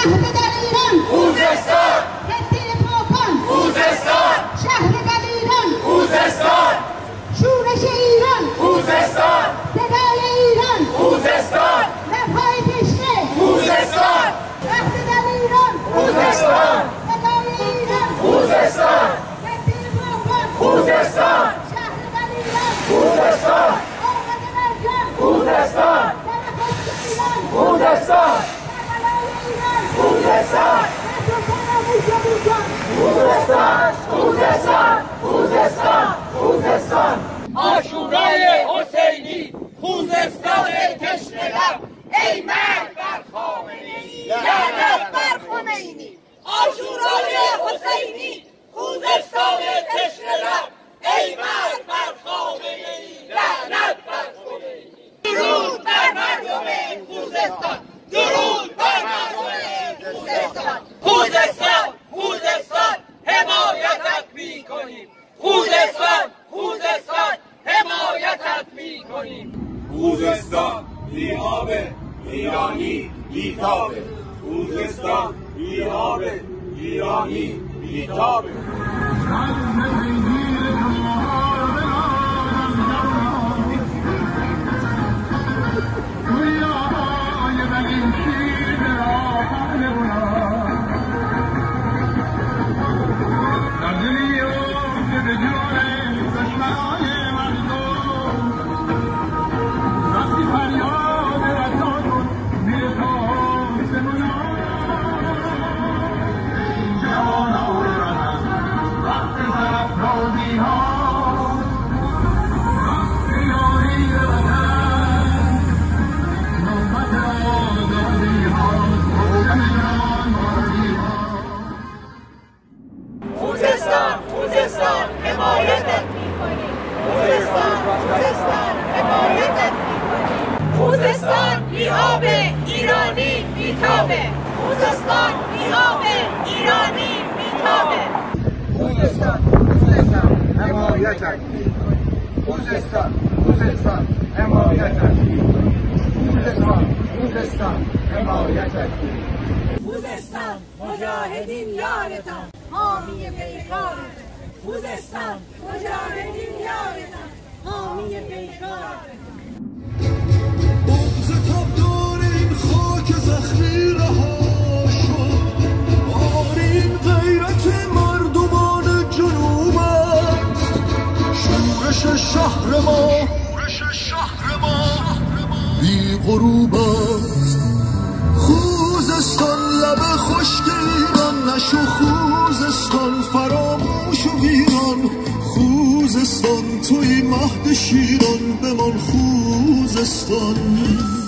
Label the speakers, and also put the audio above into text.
Speaker 1: شهر دلیران
Speaker 2: خوزستان،
Speaker 1: فتیل پاکان
Speaker 2: خوزستان،
Speaker 1: شهر دلیران
Speaker 2: خوزستان،
Speaker 1: شورش ایران
Speaker 2: خوزستان،
Speaker 1: صدای ایران
Speaker 2: خوزستان،
Speaker 1: لبهای تشنه
Speaker 2: خوزستان،
Speaker 1: شهر دلیران
Speaker 2: خوزستان،
Speaker 1: صدای ایران
Speaker 2: خوزستان،
Speaker 1: فتیل پاکان
Speaker 2: خوزستان،
Speaker 1: شهر دلیران
Speaker 2: خوزستان،
Speaker 1: آمد مرکز
Speaker 2: خوزستان،
Speaker 1: درخواست ایران
Speaker 2: خوزستان،
Speaker 1: کربلای ایران
Speaker 2: خوزستان، خوزستان، خوزستان، خوزستان، خوزستان. عاشورای حسینی، خوزستان تشنه لب، ای مرگ بر خامنه‌ای، لعنت بر خمینی. عاشورای حسینی، خوزستان تشنه لب، ای مرگ بر خامنه‌ای، لعنت بر خمینی. درود بر مردم خوزستان، درود بر مردم خوزستان. خوزستان، خوزستان، حمایتت می‌کنیم. خوزستان، خوزستان، حمایتت می‌کنیم. خوزستان بی آب، ایرانی بی تابه. خوزستان بی آب، ایرانی بی تابه. خوزستان، خوزستان، حمایتت می‌کنیم. خوزستان، خوزستان، حمایتت می‌کنیم. خوزستان بی آب، ایرانی بی تابه. خوزستان بی آب، ایرانی بی تابه.
Speaker 3: خوزستان، خوزستان، حمایتت می‌کنیم. خوزستان، خوزستان، حمایتت می‌کنیم. خوزستان، خوزستان، حمایتت می‌کنیم.
Speaker 1: خوزستان مجاهدین یارتان حامی پیکارتان خوزستان مجاهدین یارتان حامی پیکارتان
Speaker 4: بغض تابدار این خاک زخمی رها شد آرین غیرت مردمان جنوب است شورش شهر ما بی غروب است خوزستان لب خشک ایران نشو خوزستان فراموش و ویران خوزستان توی مهد شیران بمان خوزستان